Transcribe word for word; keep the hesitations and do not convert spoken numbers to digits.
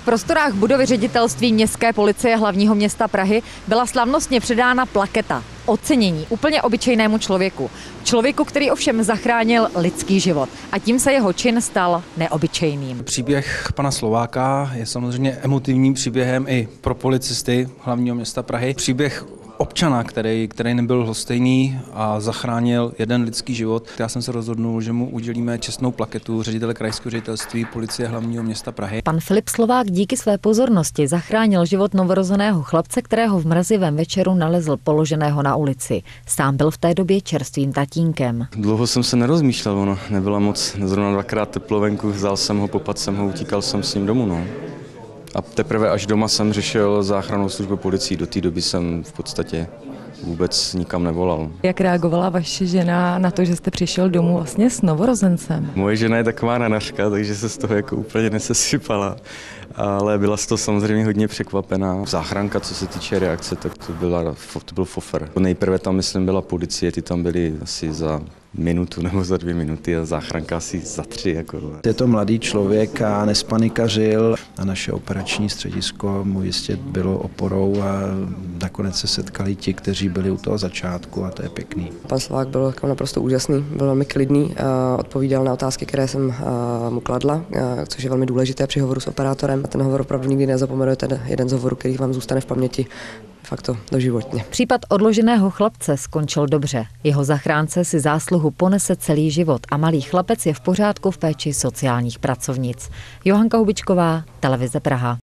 prostorách budovy ředitelství Městské policie hlavního města Prahy byla slavnostně předána plaketa, ocenění úplně obyčejnému člověku. Člověku, který ovšem zachránil lidský život a tím se jeho čin stal neobyčejným. Příběh pana Slováka je samozřejmě emotivním příběhem i pro policisty hlavního města Prahy. Příběh občana, který, který nebyl lhostejný a zachránil jeden lidský život. Já jsem se rozhodnul, že mu udělíme čestnou plaketu ředitele krajského ředitelství policie hlavního města Prahy. Pan Filip Slovák díky své pozornosti zachránil život novorozeného chlapce, kterého v mrazivém večeru nalezl položeného na ulici. Sám byl v té době čerstvým tatínkem. Dlouho jsem se nerozmýšlel, ono nebyla moc, zrovna dvakrát teplo venku, vzal jsem ho, popadl jsem ho, utíkal jsem s ním domů. No. A teprve až doma jsem řešil záchrannou službu policii. Do té doby jsem v podstatě vůbec nikam nevolal. Jak reagovala vaše žena na to, že jste přišel domů vlastně s novorozencem? Moje žena je taková nanařka, takže se z toho jako úplně nesesypala. Ale byla z toho samozřejmě hodně překvapená. Záchranka, co se týče reakce, tak to, byla, to byl fofer. Nejprve tam, myslím, byla policie, ty tam byly asi za minutu nebo za dvě minuty a záchranka asi za tři. Jako. Je to mladý člověk a nespanikařil a naše operační středisko mu jistě bylo oporou a nakonec se setkali ti, kteří byli u toho začátku a to je pěkný. Pan Slovák byl naprosto úžasný, byl velmi klidný, odpovídal na otázky, které jsem mu kladla, což je velmi důležité při hovoru s operátorem. A ten hovor opravdu nikdy nezapomenuje, ten jeden z hovorů, který vám zůstane v paměti fakt to doživotně. Případ odloženého chlapce skončil dobře. Jeho zachránce si zásluhu ponese celý život a malý chlapec je v pořádku v péči sociálních pracovnic. Johanka Hubičková, Televize Praha.